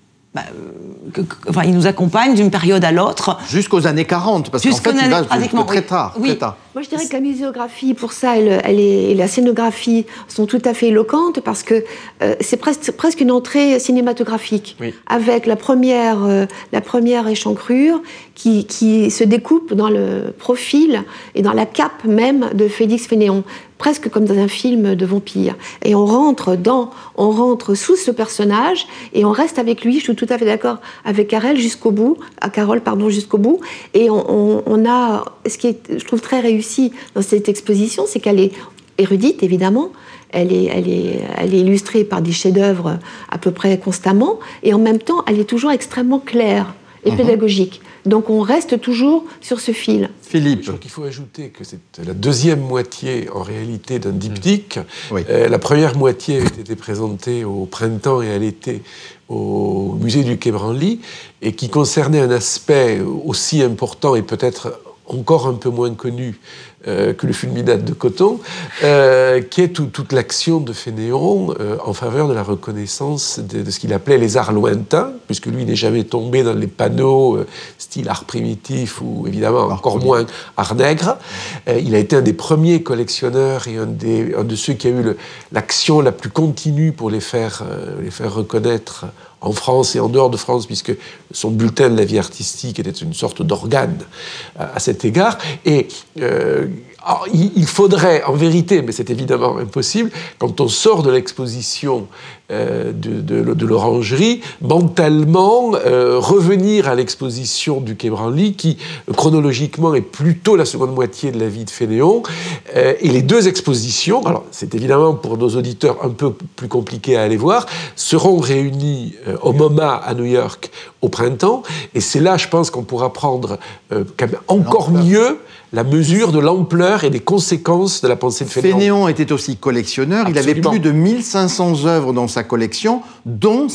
il nous accompagne d'une période à l'autre. Jusqu'aux années 40, parce qu'en fait, il va très tard. Moi, je dirais que la muséographie, pour ça, et la scénographie sont tout à fait éloquentes, parce que c'est presque une entrée cinématographique, avec la première échancrure qui se découpe dans le profil et dans la cape même de Félix Fénéon, presque comme dans un film de vampire. Et on rentre sous ce personnage et on reste avec lui. Je suis tout à fait d'accord avec Carole jusqu'au bout. Et on a ce qui est, je trouve, très réussi dans cette exposition, c'est qu'elle est érudite, évidemment. Elle est illustrée par des chefs-d'œuvre à peu près constamment, et en même temps, elle est toujours extrêmement claire. et pédagogique. Donc on reste toujours sur ce fil. Philippe. Je crois qu'il faut ajouter que c'est la deuxième moitié, en réalité, d'un diptyque. Oui. La première moitié a été présentée au printemps et à l'été au musée du Quai Branly, et qui concernait un aspect aussi important et peut-être encore un peu moins connu que le fulminate de coton, qui est toute l'action de Fénéon en faveur de la reconnaissance de ce qu'il appelait les arts lointains, puisque lui n'est jamais tombé dans les panneaux style art primitif ou évidemment encore moins art nègre. Il a été un des premiers collectionneurs et un de ceux qui a eu l'action la plus continue pour les faire reconnaître en France et en dehors de France, puisque son bulletin de la vie artistique était une sorte d'organe à cet égard. Et il faudrait, en vérité, mais c'est évidemment impossible, quand on sort de l'exposition de l'Orangerie, mentalement revenir à l'exposition du Quai Branly, qui chronologiquement est plutôt la seconde moitié de la vie de Fénéon. Et les deux expositions, alors c'est évidemment pour nos auditeurs un peu plus compliqué à aller voir, seront réunies au MoMA à New York au printemps. Et c'est là, je pense, qu'on pourra prendre quand même encore mieux la mesure de l'ampleur et des conséquences de la pensée de Fénéon. Fénéon était aussi collectionneur. Absolument. Il avait plus de 1500 œuvres dans sa collection, dont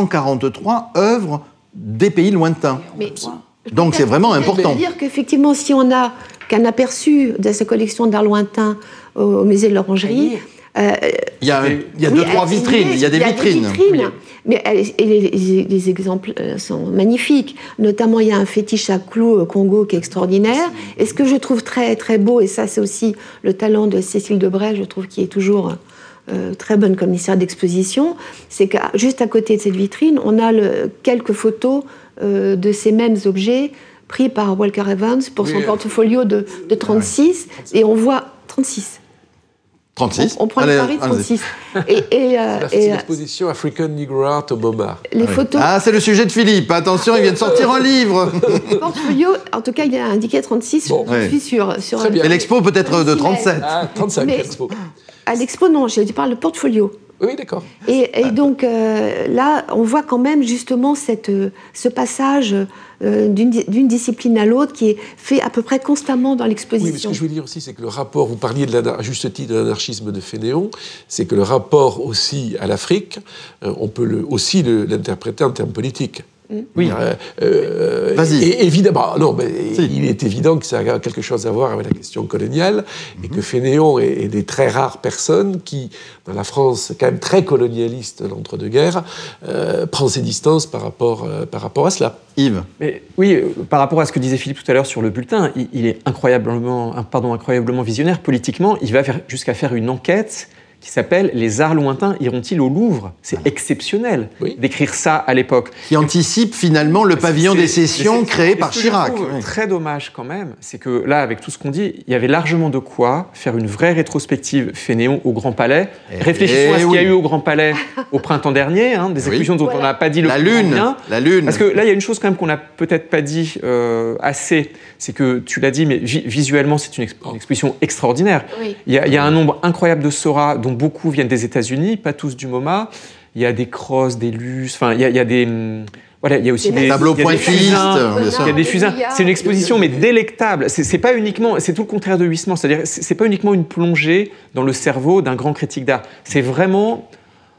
543 œuvres des pays lointains. Mais donc c'est vraiment important. Je veux dire qu'effectivement, si on n'a qu'un aperçu de sa collection d'art lointain au musée de l'Orangerie... il y a deux, trois vitrines. Il y a des vitrines. Mais les exemples sont magnifiques. Notamment, il y a un fétiche à clous au Congo qui est extraordinaire. Et ce que je trouve très, très beau, et ça c'est aussi le talent de Cécile Debray, je trouve, qui est toujours très bonne commissaire d'exposition, c'est que juste à côté de cette vitrine, on a quelques photos de ces mêmes objets pris par Walker Evans pour son portfolio de 36. Et on voit 36. 36. On prend le pari de 36. C'est l'exposition African Negro Art au MoMA. Les photos... Ah, c'est le sujet de Philippe. Attention, il vient de sortir un livre. Le portfolio, en tout cas, il a indiqué 36, je suis sûre. Très bien. Et l'expo peut-être de 37. Ah, 35, mais, l'expo. À l'expo, non, je parle de portfolio. Oui, d'accord. Et donc, là, on voit quand même justement ce passage d'une discipline à l'autre qui est fait à peu près constamment dans l'exposition. Oui, mais ce que je veux dire aussi, c'est que le rapport, vous parliez à juste titre de l'anarchisme de Fénéon, c'est que le rapport aussi à l'Afrique, on peut aussi l'interpréter en termes politiques. Oui. Vas-y. Et évidemment, non, mais Si. il est évident que ça a quelque chose à voir avec la question coloniale et que Fénéon est des très rares personnes qui, dans la France quand même très colonialiste de l'entre-deux-guerres, prend ses distances par rapport à cela. Yves. Mais oui, par rapport à ce que disait Philippe tout à l'heure sur le bulletin, il est incroyablement visionnaire politiquement. Il va jusqu'à faire une enquête qui s'appelle « Les arts lointains iront-ils au Louvre ?» C'est exceptionnel d'écrire ça à l'époque. Qui anticipe finalement le pavillon des sessions créé par Chirac. Ce que je trouve très dommage quand même, c'est que là, avec tout ce qu'on dit, il y avait largement de quoi faire une vraie rétrospective Fénéon au Grand Palais. Réfléchissons à ce qu'il y a eu au Grand Palais au printemps dernier, des expositions dont on n'a pas dit le bien. La Lune. Parce que là, il y a une chose quand même qu'on n'a peut-être pas dit assez, c'est que tu l'as dit, mais visuellement, c'est une exposition extraordinaire. Oui. Il y a un nombre incroyable de Seurat, dont beaucoup viennent des États-Unis, pas tous du MoMA. Il y a des crosses, des lus, enfin, il y a des... Voilà, il y a aussi des tableaux pointillistes. Il y a des fusains. C'est une exposition, mais délectable. C'est pas uniquement, c'est tout le contraire de Huysmans. C'est-à-dire, c'est pas uniquement une plongée dans le cerveau d'un grand critique d'art. C'est vraiment,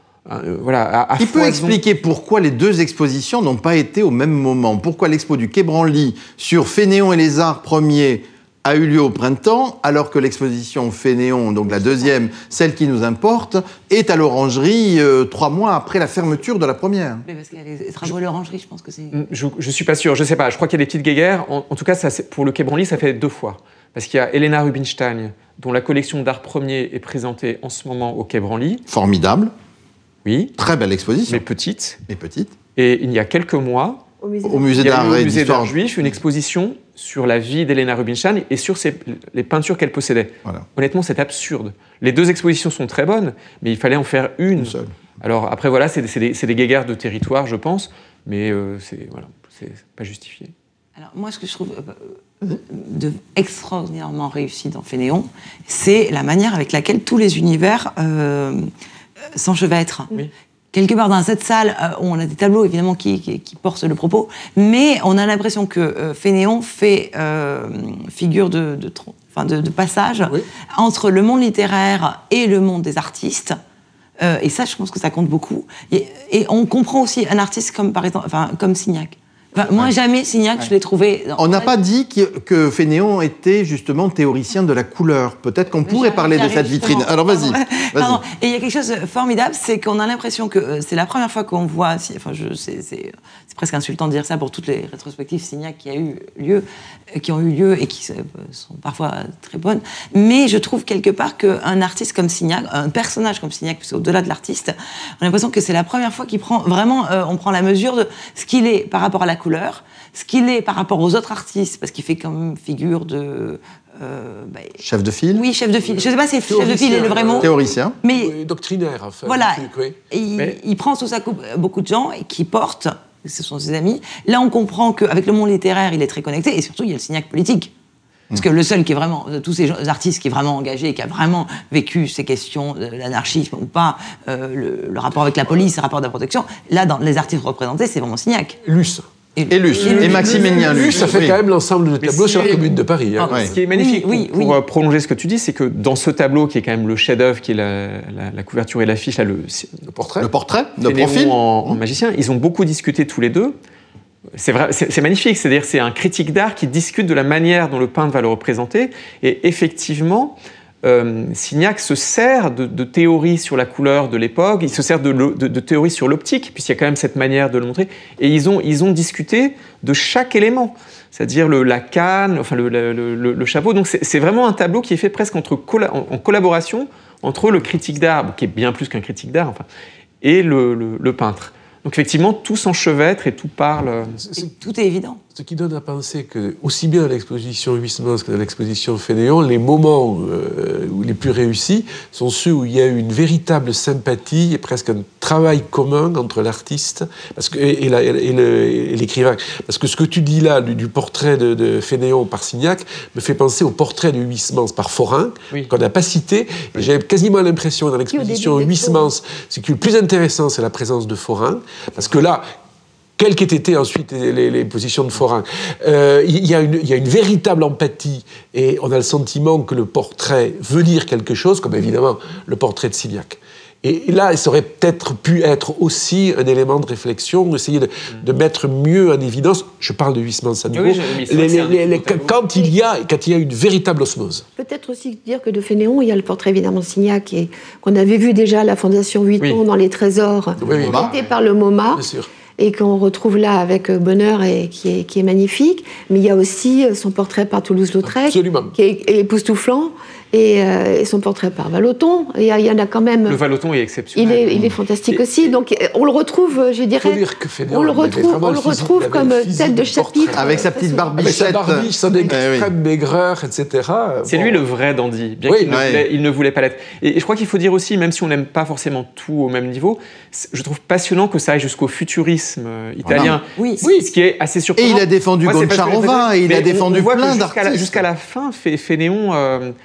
à Qui peut foison. expliquer pourquoi les deux expositions n'ont pas été au même moment? Pourquoi l'expo du Quai Branly sur Fénéon et les arts premiers a eu lieu au printemps, alors que l'exposition Fénéon, donc la deuxième, celle qui nous importe, est à l'Orangerie 3 mois après la fermeture de la première. Mais parce qu'il y a les travaux de l'Orangerie, je pense que c'est... Je suis pas sûr, je sais pas. Je crois qu'il y a des petites guéguerres. En tout cas, pour le Quai Branly, ça fait 2 fois. Parce qu'il y a Helena Rubinstein, dont la collection d'art premier est présentée en ce moment au Quai Branly. Formidable. Oui. Très belle exposition. Mais petite. Mais petite. Et il y a quelques mois, Au musée il y a d'art eu et au musée d'art d'histoire juif une exposition sur la vie d'Helena Rubinstein et sur les peintures qu'elle possédait. Voilà. Honnêtement, c'est absurde. Les 2 expositions sont très bonnes, mais il fallait en faire une. seule. Alors après, voilà, c'est des guéguerres de territoire, je pense, mais c'est pas justifié. Alors moi, ce que je trouve extraordinairement réussi dans Fénéon, c'est la manière avec laquelle tous les univers s'enchevêtrent. Oui. quelque part dans cette salle, on a des tableaux évidemment qui portent le propos, mais on a l'impression que Fénéon fait figure de passage entre le monde littéraire et le monde des artistes. Et ça, je pense que ça compte beaucoup. Et on comprend aussi un artiste comme, par exemple, comme Signac. Moi, jamais Signac, je l'ai trouvé... On n'a pas dit que Fénéon était justement théoricien de la couleur. Peut-être qu'on pourrait parler de cette vitrine. Alors, vas-y. Pardon. Et il y a quelque chose de formidable, c'est qu'on a l'impression que c'est la première fois qu'on voit... c'est presque insultant de dire ça pour toutes les rétrospectives Signac qui ont eu lieu et qui sont parfois très bonnes. Mais je trouve quelque part qu'un artiste comme Signac, un personnage comme Signac, puisque au-delà de l'artiste, on a l'impression que c'est la première fois qu'il prend vraiment... on prend la mesure de ce qu'il est par rapport à la couleur, ce qu'il est par rapport aux autres artistes, parce qu'il fait quand même figure de... chef de file. Oui, chef de file. Je ne sais pas si chef de file est le vrai mot. Théoricien. Mais doctrinaire, enfin. Voilà. Il prend sous sa coupe beaucoup de gens qui portent, ce sont ses amis. Là, on comprend qu'avec le monde littéraire, il est très connecté, et surtout, il y a le Signac politique. Parce que le seul qui est vraiment, de tous ces artistes qui est vraiment engagé, qui a vraiment vécu ces questions de l'anarchisme ou pas, le rapport avec la police, le rapport de la protection, là, dans les artistes représentés, c'est vraiment Signac. Luce. Et Maximilien Luce. Ça fait quand même l'ensemble de tableaux sur la Commune de Paris. Hein. Ce qui est magnifique, pour prolonger ce que tu dis, c'est que dans ce tableau, qui est quand même le chef-d'œuvre, qui est la couverture et l'affiche, là, le portrait, de profil, en magicien, ils ont beaucoup discuté tous les deux. C'est vrai, c'est magnifique, c'est-à-dire c'est un critique d'art qui discute de la manière dont le peintre va le représenter, et effectivement, Signac se sert de théories sur la couleur de l'époque, il se sert de théories sur l'optique, puisqu'il y a quand même cette manière de le montrer, et ils ont discuté de chaque élément, c'est-à-dire la canne, enfin le chapeau, donc c'est vraiment un tableau qui est fait presque en collaboration entre le critique d'art, qui est bien plus qu'un critique d'art, enfin, et le peintre. Donc effectivement, tout s'enchevêtre et tout parle. Tout est évident. Ce qui donne à penser que, aussi bien à l'exposition Huysmans que dans l'exposition Fénéon, les moments les plus réussis sont ceux où il y a eu une véritable sympathie et presque un travail commun entre l'artiste et l'écrivain. Parce que ce que tu dis là, du portrait de Fénéon par Signac, me fait penser au portrait de Huysmans par Forain, qu'on n'a pas cité. J'ai quasiment l'impression, dans l'exposition Huysmans, ce qui est le plus intéressant, c'est la présence de Forain. Parce que là, quelles qu'aient été ensuite les positions de Forain, il y a une véritable empathie et on a le sentiment que le portrait veut dire quelque chose, comme évidemment le portrait de Signac. Et là, ça aurait peut-être pu être aussi un élément de réflexion, d'essayer de mettre mieux en évidence, je parle de Huysmans à nouveau, quand il y a une véritable osmose. Peut-être aussi dire que de Fénéon, il y a le portrait évidemment de Signac, qu'on avait vu déjà à la Fondation Vuitton dans les trésors, porté par le MoMA. Bien sûr. Et qu'on retrouve là avec Bonheur et qui est magnifique. Mais il y a aussi son portrait par Toulouse-Lautrec, qui est époustouflant, et son portrait par Vallotton. Il y en a quand même... Le Vallotton est exceptionnel. Il est fantastique aussi. Donc on le retrouve, je dirais... On le retrouve comme tête de chapitre. Avec sa petite barbichette. Avec sa barbiche, son extrême maigreur, etc. C'est lui le vrai dandy, bien qu'il ne voulait pas l'être. Et je crois qu'il faut dire aussi, même si on n'aime pas forcément tout au même niveau, je trouve passionnant que ça aille jusqu'au futurisme italien. Ce qui est assez surprenant. Et il a défendu Goncharova, et il a défendu plein d'artistes. Jusqu'à la fin, Fénéon...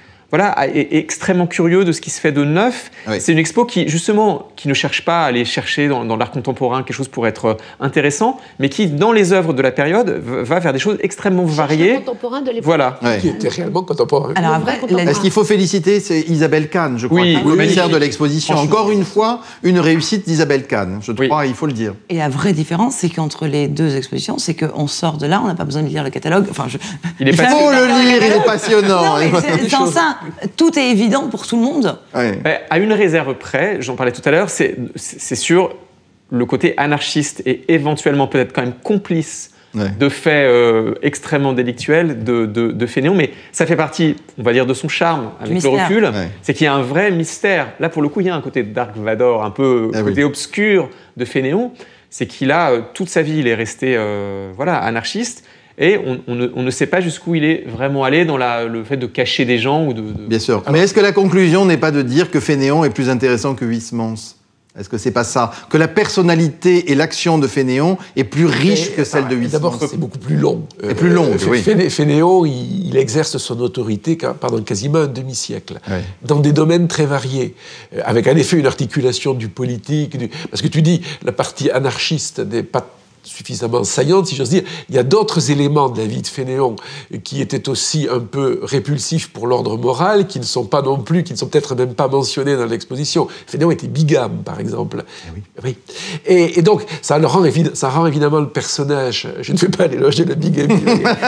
est extrêmement curieux de ce qui se fait de neuf. C'est une expo qui ne cherche pas à aller chercher dans l'art contemporain quelque chose pour être intéressant, mais qui, dans les œuvres de la période, va vers des choses extrêmement variées. Contemporain de l'époque. Voilà. Qui était réellement contemporain. Alors après, est-ce qu'il faut féliciter Isabelle Kahn, je crois, commissaire de l'exposition. Encore une fois, une réussite d'Isabelle Kahn. Je crois, il faut le dire. Et la vraie différence, c'est qu'entre les deux expositions, c'est qu'on sort de là, on n'a pas besoin de lire le catalogue. Il faut le lire, il est passionnant. Sans ça, tout est évident pour tout le monde. À une réserve près, j'en parlais tout à l'heure, c'est sur le côté anarchiste et éventuellement peut-être quand même complice de faits extrêmement délictuels de Fénéon, mais ça fait partie, on va dire, de son charme avec le recul, c'est qu'il y a un vrai mystère. Là, pour le coup, il y a un côté Dark Vador, un peu côté obscur de Fénéon, c'est qu'il a, toute sa vie, il est resté anarchiste, et on ne sait pas jusqu'où il est vraiment allé dans le fait de cacher des gens. Bien sûr. Mais est-ce que la conclusion n'est pas de dire que Fénéon est plus intéressant que Huysmans ? Est-ce que c'est pas ça? Que la personnalité et l'action de Fénéon est plus riche que celle de Huysmans. D'abord, c'est beaucoup plus long. Et plus long, oui. Fénéon, il exerce son autorité pendant quasiment un demi-siècle, dans des domaines très variés, avec en effet une articulation du politique, parce que tu dis, la partie anarchiste n'est pas suffisamment saillante, si j'ose dire. Il y a d'autres éléments de la vie de Fénéon qui étaient aussi un peu répulsifs pour l'ordre moral, qui ne sont pas non plus, qui ne sont peut-être même pas mentionnés dans l'exposition. Fénéon était bigame, par exemple. Oui. Et donc, ça rend évidemment le personnage. Je ne fais pas l'éloge de la bigamie.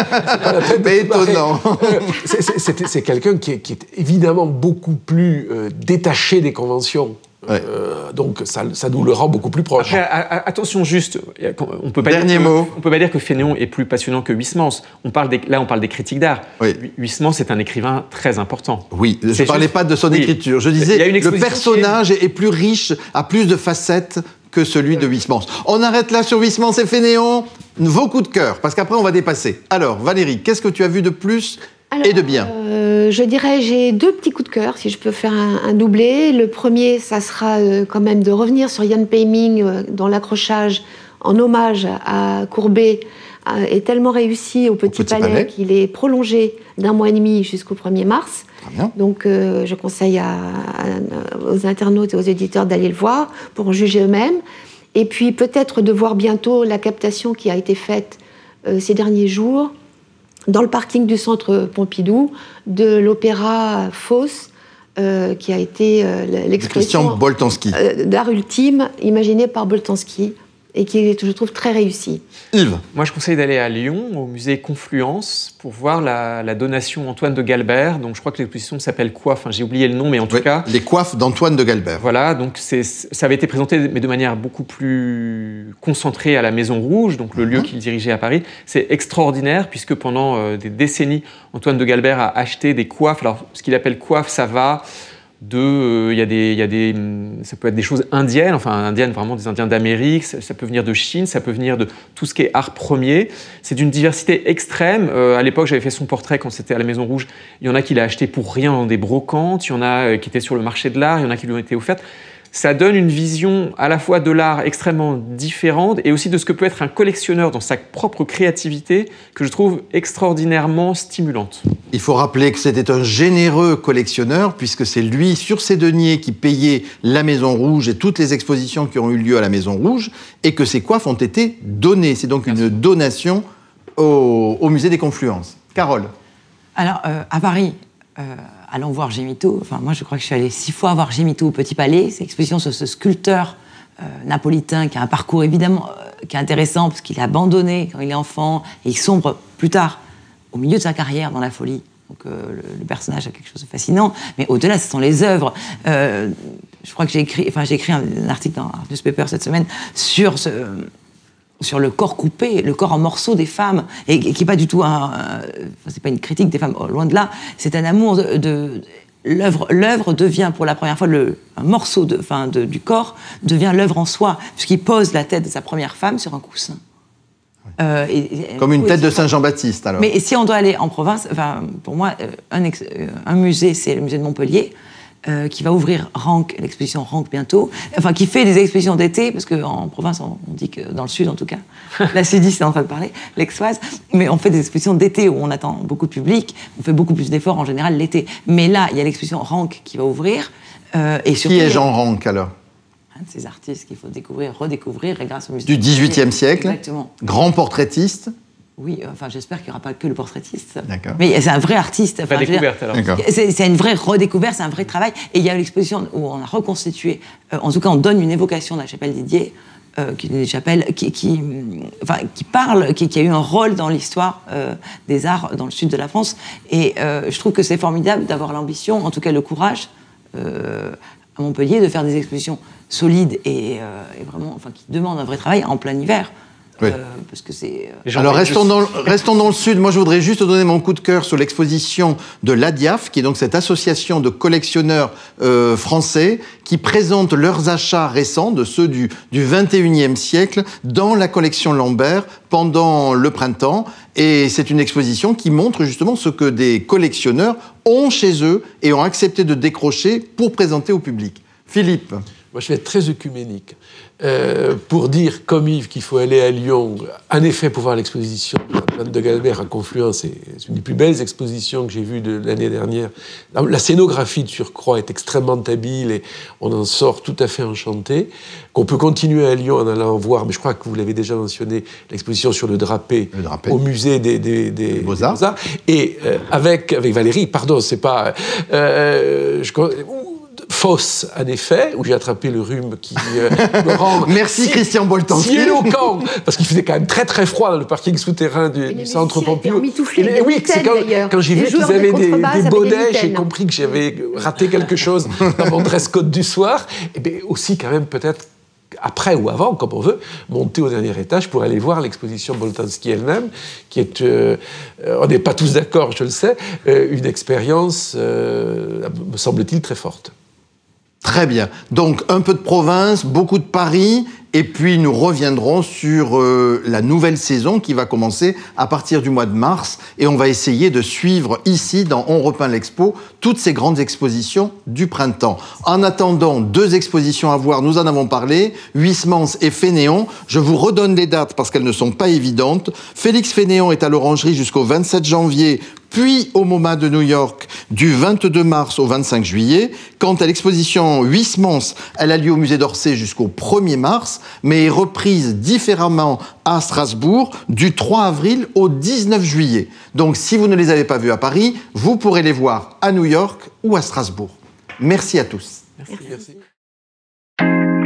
Mais étonnant. C'est quelqu'un qui est évidemment beaucoup plus détaché des conventions. Donc ça nous le rend beaucoup plus proche. Après, attention juste, on peut pas dire que Fénéon est plus passionnant que Huysmans. On parle des critiques d'art. Oui. Huysmans est un écrivain très important. Oui, je ne parlais pas de son écriture. Je disais le personnage est plus riche, a plus de facettes que celui de Huysmans. On arrête là sur Huysmans et Fénéon. Vos coups de cœur, parce qu'après on va dépasser. Alors Valérie, qu'est-ce que tu as vu de plus et de bien? Je dirais, j'ai 2 petits coups de cœur, si je peux faire un doublé. Le premier, ça sera quand même de revenir sur Jan Peiming, dont l'accrochage en hommage à Courbet est tellement réussi au Petit Palais qu'il est prolongé d'1 mois et demi jusqu'au 1er mars. Donc je conseille aux internautes et aux éditeurs d'aller le voir pour en juger eux-mêmes. Et puis peut-être de voir bientôt la captation qui a été faite ces derniers jours dans le parking du centre Pompidou, de l'opéra Faust, qui a été l'expression d'art ultime imaginée par Boltanski, et qui est, je trouve, très réussi. Yves? Moi, je conseille d'aller à Lyon, au musée Confluence, pour voir la donation Antoine de Galbert. Donc, je crois que l'exposition s'appelle Coiffe. Enfin, j'ai oublié le nom, mais en tout cas... Les coiffes d'Antoine de Galbert. Voilà, donc ça avait été présenté, mais de manière beaucoup plus concentrée à la Maison Rouge, donc le lieu qu'il dirigeait à Paris. C'est extraordinaire, puisque pendant des décennies, Antoine de Galbert a acheté des coiffes. Alors, ce qu'il appelle coiffe, ça va... ça peut être des choses indiennes, enfin indiennes, vraiment des Indiens d'Amérique, ça peut venir de Chine, ça peut venir de tout ce qui est art premier. C'est d'une diversité extrême. À l'époque, j'avais fait son portrait quand c'était à la Maison Rouge. Il y en a qui l'a acheté pour rien dans des brocantes, il y en a qui étaient sur le marché de l'art, il y en a qui lui ont été offertes. Ça donne une vision à la fois de l'art extrêmement différente et aussi de ce que peut être un collectionneur dans sa propre créativité que je trouve extraordinairement stimulante. Il faut rappeler que c'était un généreux collectionneur puisque c'est lui, sur ses deniers, qui payait la Maison Rouge et toutes les expositions qui ont eu lieu à la Maison Rouge et que ces coiffes ont été données. C'est donc une donation au musée des Confluences. Carole? Alors, à Paris... allons voir Gémito. Enfin, moi, je crois que je suis allée 6 fois voir Gémito au Petit Palais. C'est l'exposition sur ce sculpteur napolitain qui a un parcours évidemment qui est intéressant parce qu'il est abandonné quand il est enfant et il sombre plus tard au milieu de sa carrière dans la folie. Donc le personnage a quelque chose de fascinant. Mais au-delà, ce sont les œuvres. Je crois que j'ai écrit un article dans Art Newspaper cette semaine sur le corps coupé, le corps en morceaux des femmes, et qui n'est pas du tout c'est pas une critique des femmes, loin de là, c'est un amour de l'œuvre devient pour la première fois un morceau du corps devient l'œuvre en soi, puisqu'il pose la tête de sa première femme sur un coussin. Comme une tête de Saint Jean-Baptiste, alors. Mais si on doit aller en province, pour moi, un musée, c'est le musée de Montpellier, qui va ouvrir l'exposition Rank bientôt, qui fait des expositions d'été, parce qu'en province, on dit que dans le sud en tout cas, la sudiste est en train de parler, l'Aixoise, mais on fait des expositions d'été où on attend beaucoup de public, on fait beaucoup plus d'efforts en général l'été. Mais là, il y a l'exposition Rank qui va ouvrir. Et surtout, qui est Jean Rank alors? Un de ces artistes qu'il faut découvrir, redécouvrir, et grâce au musée du XVIIIe siècle, exactement. Grand portraitiste. Oui, j'espère qu'il n'y aura pas que le portraitiste. D'accord. Mais c'est un vrai artiste. Pas découverte, alors. C'est une vraie redécouverte, c'est un vrai travail. Et il y a l'exposition où on a reconstitué, en tout cas on donne une évocation de la chapelle Didier, qui est une chapelle qui a eu un rôle dans l'histoire des arts dans le sud de la France. Et je trouve que c'est formidable d'avoir l'ambition, en tout cas le courage, à Montpellier, de faire des expositions solides et vraiment, qui demandent un vrai travail en plein hiver. Oui. Parce que c'est... Alors restons dans le sud. Moi, je voudrais juste donner mon coup de cœur sur l'exposition de l'ADIAF, qui est donc cette association de collectionneurs français qui présentent leurs achats récents, de ceux du 21e siècle, dans la collection Lambert pendant le printemps. Et c'est une exposition qui montre justement ce que des collectionneurs ont chez eux et ont accepté de décrocher pour présenter au public. Philippe? Moi, je vais être très œcuménique. Pour dire, comme Yves, qu'il faut aller à Lyon, en effet, pour voir l'exposition de Galbert à Confluence, c'est une des plus belles expositions que j'ai vues de l'année dernière. La scénographie de surcroît est extrêmement habile et on en sort tout à fait enchanté. Qu'on peut continuer à Lyon en allant voir, mais je crois que vous l'avez déjà mentionné, l'exposition sur le drapé. Au musée des Beaux-Arts. Et avec Valérie, pardon, c'est pas... Fosse, en effet, où j'ai attrapé le rhume qui me rend... Merci Christian Boltanski. Si éloquent, parce qu'il faisait quand même très très froid dans le parking souterrain du centre Pompidou. Et oui, c'est quand j'ai vu qu'ils avaient des bonnets, j'ai compris que j'avais raté quelque chose dans mon dress code du soir. Et bien aussi quand même peut-être après ou avant, comme on veut, monter au dernier étage pour aller voir l'exposition Boltanski elle-même, qui est, on n'est pas tous d'accord, je le sais, une expérience, me semble-t-il, très forte. Très bien. Donc, un peu de province, beaucoup de Paris, et puis nous reviendrons sur la nouvelle saison qui va commencer à partir du mois de mars, et on va essayer de suivre ici, dans On repeint l'expo, toutes ces grandes expositions du printemps. En attendant, 2 expositions à voir, nous en avons parlé, Huysmans et Fénéon. Je vous redonne les dates parce qu'elles ne sont pas évidentes. Félix Fénéon est à l'Orangerie jusqu'au 27 janvier, puis au MoMA de New York du 22 mars au 25 juillet. Quant à l'exposition Huysmans, elle a lieu au musée d'Orsay jusqu'au 1er mars, mais est reprise différemment à Strasbourg du 3 avril au 19 juillet. Donc si vous ne les avez pas vues à Paris, vous pourrez les voir à New York ou à Strasbourg. Merci à tous. Merci.